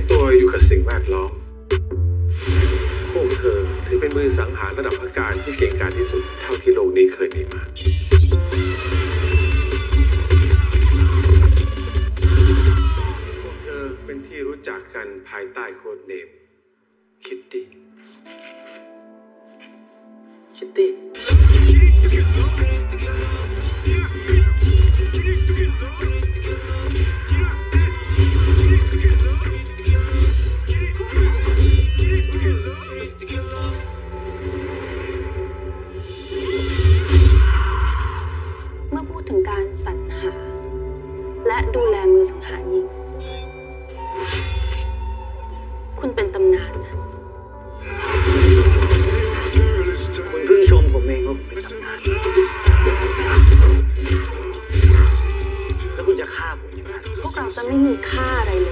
ตัวอยู่กับสิ่งแวดล้อมพวกเธอถือเป็นมือสังหารระดับพักการที่เก่งกาจที่สุดเท่าที่โลกนี้เคยมีมาพวกเธอเป็นที่รู้จักกันภายใต้โค้ดเนมคิตตี้เมื่อพูดถึงการสรรหาและดูแลมือสังหารหญิงคุณเป็นตำนานนะคุณเพิ่งชมผมเองว่าผมเป็นตำนานแล้วคุณจะฆ่าผมยังไงพวกเราจะไม่มีค่าอะไร